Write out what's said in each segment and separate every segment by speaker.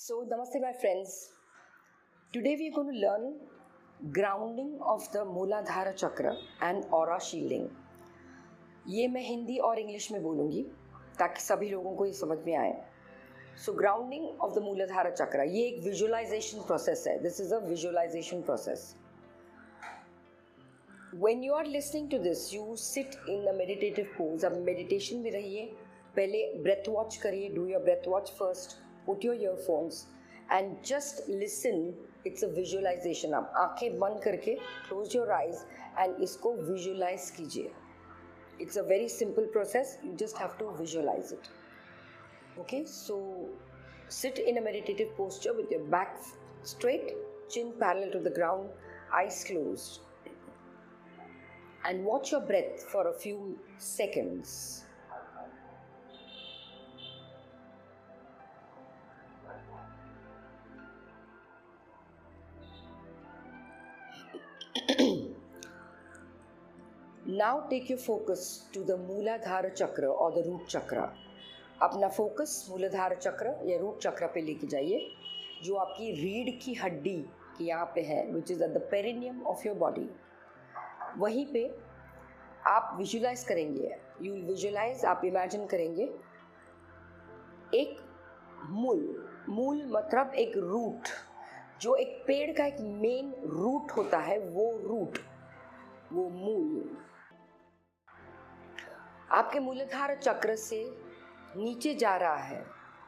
Speaker 1: So, Namaste, my friends. Today we are going to learn grounding of the Mooladhara Chakra and aura shielding. ये मैं हिंदी और English में बोलूँगी ताकि सभी लोगों को ये समझ में आए. So, grounding of the Mooladhara Chakra, ये एक visualization process है. This is a visualization process. When you are listening to this, you sit in a meditative pose. अब meditation में रहिए. पहले breath watch करिए. Do your breath watch first. Put your earphones and just listen. It's a visualization. आप आंखें बंद करके close your eyes and इसको visualize कीजिए. It's a very simple process. You just have to visualize it. Okay, so sit in a meditative posture with your back straight, chin parallel to the ground, eyes closed, and watch your breath for a few seconds. Now take your focus to the Mooladhara Chakra or the root chakra. अपना focus Mooladhara chakra या root चक्र पे लेके जाइए जो आपकी रीढ़ की हड्डी के यहाँ पे है, which is at the perineum of your body. वहीं पे आप विजुलाइज करेंगे. यू विजुलाइज, आप इमेजिन करेंगे एक मूल मतलब एक रूट, जो एक पेड़ का एक मेन रूट होता है, वो मूल आपके मूलाधार चक्र से नीचे जा रहा है.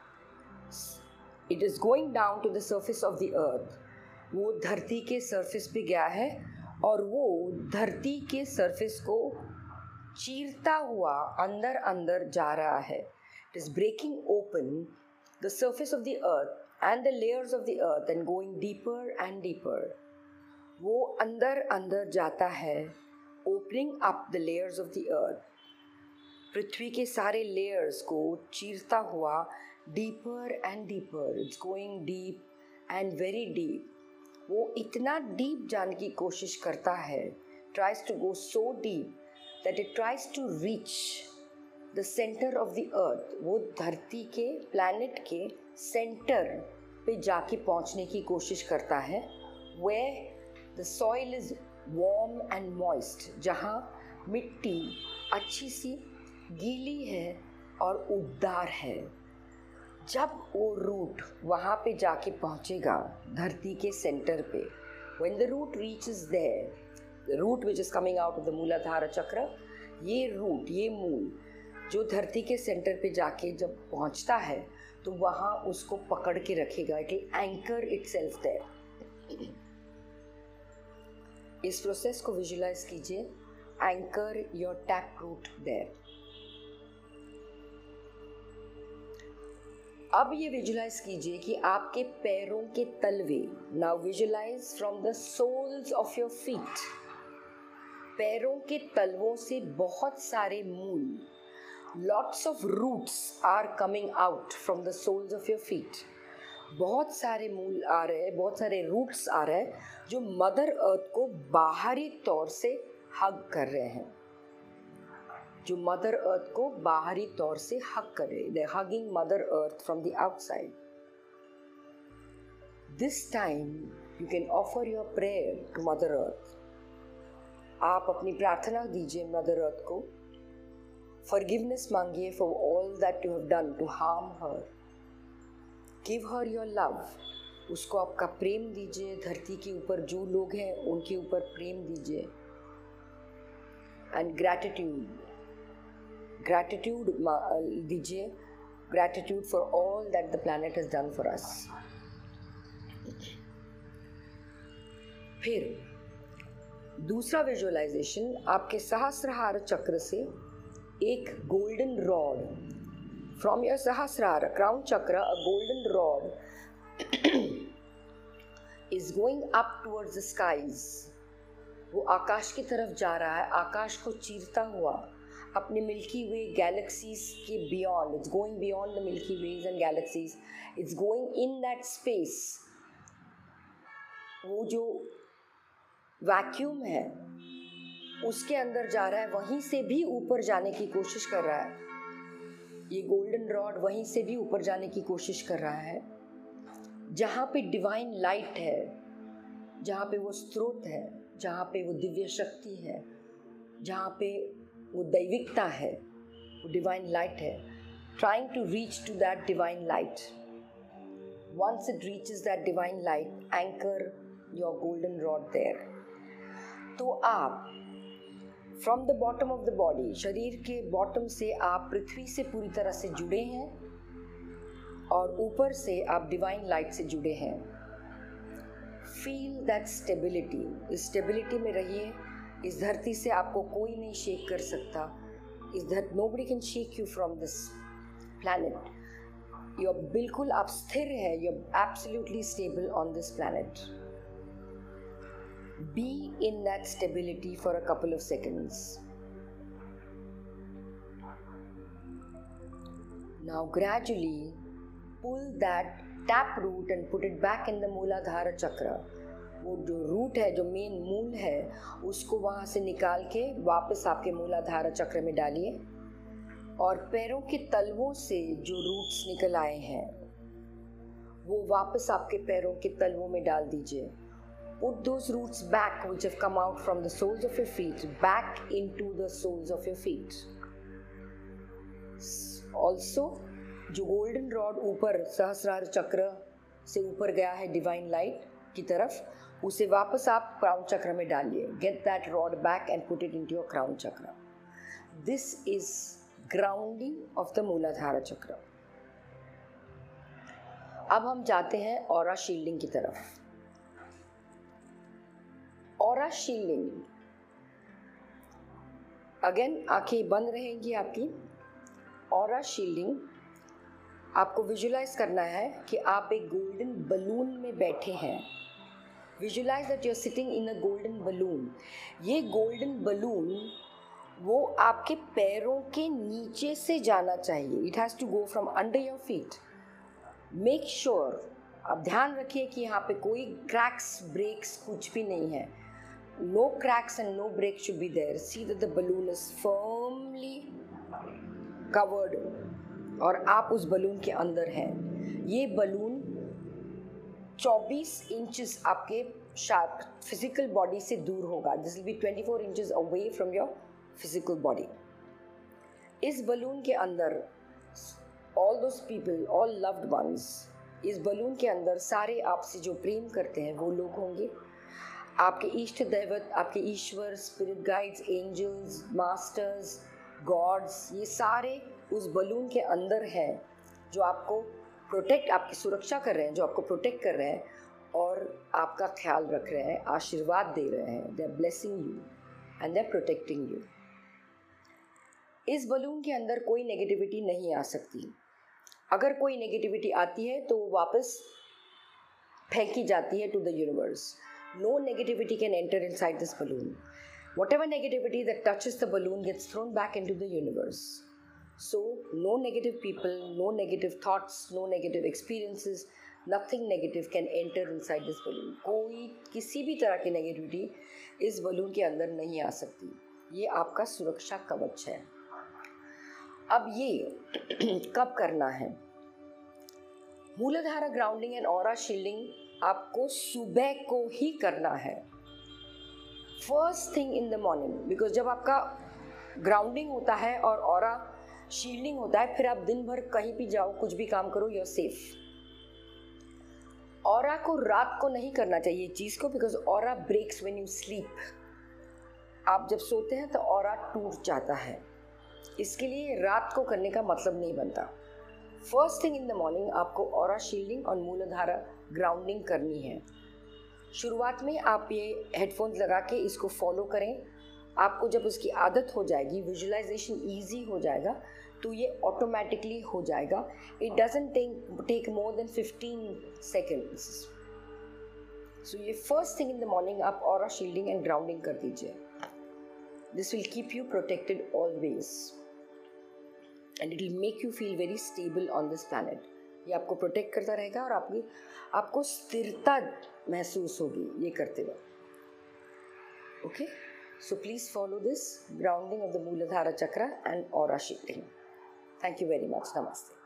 Speaker 1: It is going down to the surface of the earth. वो धरती के सरफेस पे गया है और वो धरती के सरफेस को चीरता हुआ अंदर अंदर जा रहा है. It is breaking open the surface of the earth and the layers of the earth and going deeper and deeper. वो अंदर अंदर जाता है, opening up the layers of the earth. पृथ्वी के सारे लेयर्स को चीरता हुआ deeper and deeper. It's going deep and very deep. वो इतना डीप जाने की कोशिश करता है, tries to go so deep that it tries to reach the centre of the earth. वो धरती के प्लैनेट के सेंटर पे जाके पहुंचने की कोशिश करता है, where the soil is warm and moist, जहाँ मिट्टी अच्छी सी गीली है और उबदार है. जब वो रूट वहाँ पे जाके पहुँचेगा धरती के सेंटर पे, when the root reaches there, the root which is coming out of the Mooladhara Chakra, ये रूट, ये मूल जो धरती के सेंटर पे जाके जब पहुँचता है तो वहाँ उसको पकड़ के रखेगा. It will anchor itself there. इस प्रोसेस को विजुलाइज कीजिए. Anchor your tap root there. अब ये विजुलाइज कीजिए कि आपके पैरों के तलवे, now visualise from the soles of your feet, पैरों के तलवों से बहुत सारे मूल, lots of roots are coming out from the soles of your feet. बहुत सारे मूल आ रहे हैं, बहुत सारे रूट्स आ रहे हैं जो मदर अर्थ को बाहरी तौर से हग कर रहे हैं, जो मदर अर्थ को बाहरी तौर से हग करे. They hugging mother earth from the outside. This time you can offer your prayer to mother earth. आप अपनी प्रार्थना दीजिए मदर अर्थ को. फॉरगिवनेस मांगिए for all that you have done to harm her. Give her your love. उसको आपका प्रेम दीजिए. धरती के ऊपर जो लोग हैं उनके ऊपर प्रेम दीजिए. एंड ग्रैटिट्यूड दीजिए. Gratitude for all that the planet has done for us. फिर दूसरा विजुअलाइजेशन, आपके सहस्त्रहार चक्र से एक golden rod, from your Sahasrara crown chakra, a golden rod is going up towards the skies. वो आकाश की तरफ जा रहा है, आकाश को चीरता हुआ अपने मिल्की वे गैलेक्सीज के beyond. It's going beyond the milky ways and galaxies. It's going in that space. वो जो वैक्यूम है उसके अंदर जा रहा है, वहीं से भी ऊपर जाने की कोशिश कर रहा है. ये गोल्डन रॉड वहीं से भी ऊपर जाने की कोशिश कर रहा है. जहाँ पे डिवाइन लाइट है, जहाँ पे वो स्रोत है, जहाँ पे वो दिव्य शक्ति है, जहाँ पे वो दैविकता है, वो डिवाइन लाइट है, trying to reach to that divine light. Once it reaches that divine light, anchor your golden rod there. तो आप from the bottom of the body, शरीर के bottom से आप पृथ्वी से पूरी तरह से जुड़े हैं और ऊपर से आप divine light से जुड़े हैं. Feel that stability. इस stability में रहिए. इस धरती से आपको कोई नहीं शेक कर सकता. Nobody can shake you from this planet. You're बिल्कुल आप स्थिर है. You're absolutely stable on this planet. Be in that stability for a couple of seconds. Now gradually pull that tap root and put it back in the Mooladhara chakra. वो जो root है, जो main मूल है, उसको वहाँ से निकाल के वापस आपके मूलाधार चक्र में डालिए और पैरों के तलवों से जो रूट्स निकल आए हैं वो वापस आपके पैरों के तलवों में डाल दीजिए. Put those roots back which have come out from the soles of your feet back into the soles of your feet. Also, जो गोल्डन रॉड ऊपर सहस्रार चक्र से ऊपर गया है डिवाइन लाइट की तरफ, उसे वापस आप क्राउन चक्र में डालिए. Get that rod back and put it into your crown chakra. This is grounding of the Mooladhara chakra. अब हम जाते हैं ऑरा शील्डिंग की तरफ. ऑरा शील्डिंग, अगेन आंखें बंद रहेंगी आपकी. ऑरा शील्डिंग आपको विजुलाइज करना है कि आप एक गोल्डन बलून में बैठे हैं. Visualise that you are sitting in a golden balloon. ये गोल्डन बलून वो आपके पैरों के नीचे से जाना चाहिए. It has to go from under your feet. Make sure, आप ध्यान रखिए कि यहाँ पे कोई क्रैक्स ब्रेक्स कुछ भी नहीं है. No cracks and no break should be there. See that the balloon is firmly covered और आप उस बलून के अंदर हैं. ये बलून 24 इंचेस आपके फिजिकल बॉडी से दूर होगा. This will be 24 inches away from your physical body. इस बलून के अंदर all those people, all loved ones, इस बलून के अंदर सारे आपसे जो प्रेम करते हैं वो लोग होंगे. आपके इष्ट दैवत, आपके ईश्वर, spirit guides, angels, masters, gods, ये सारे उस बलून के अंदर हैं जो आपको प्रोटेक्ट, आपकी सुरक्षा कर रहे हैं, जो आपको प्रोटेक्ट कर रहे हैं और आपका ख्याल रख रहे हैं, आशीर्वाद दे रहे हैं. They are blessing you and they are protecting you. इस बलून के अंदर कोई नेगेटिविटी नहीं आ सकती. अगर कोई नेगेटिविटी आती है तो वापस फेंकी जाती है to the universe. No negativity can enter inside this balloon. Whatever negativity that touches the balloon gets thrown back into the universe. So, no negative people, no negative thoughts, no negative experiences, nothing negative can enter inside this balloon. कोई किसी भी तरह की negativity इस balloon के अंदर नहीं आ सकती. ये आपका सुरक्षा कवच है. अब ये कब करना है? Mooladhara grounding and aura shielding आपको सुबह को ही करना है. First thing in the morning. Because जब आपका ग्राउंडिंग होता है और ऑरा शील्डिंग होता है, फिर आप दिन भर कहीं भी जाओ, कुछ भी काम करो, यू आर सेफ. ऑरा को रात को नहीं करना चाहिए चीज़ को, because aura breaks when you sleep. आप जब सोते हैं तो ऑरा टूट जाता है. इसके लिए रात को करने का मतलब नहीं बनता. First thing in the morning आपको ऑरा शील्डिंग और मूलाधारा ग्राउंडिंग करनी है. शुरुआत में आप ये हेडफोन्स लगा के इसको फॉलो करें. आपको जब उसकी आदत हो जाएगी, विजुअलाइजेशन ईजी हो जाएगा, तो ये ऑटोमेटिकली हो जाएगा. It doesn't take more than 15 seconds. So ये first thing in the morning आप ऑरा शील्डिंग एंड ग्राउंडिंग कर दीजिए. This will keep you protected always and it will make you feel very stable on this planet. ये आपको protect करता रहेगा और आपको स्थिरता महसूस होगी ये करते हुए. Okay, so please follow this grounding of the Mooladhara chakra and aura shielding. Thank you very much. नमस्ते.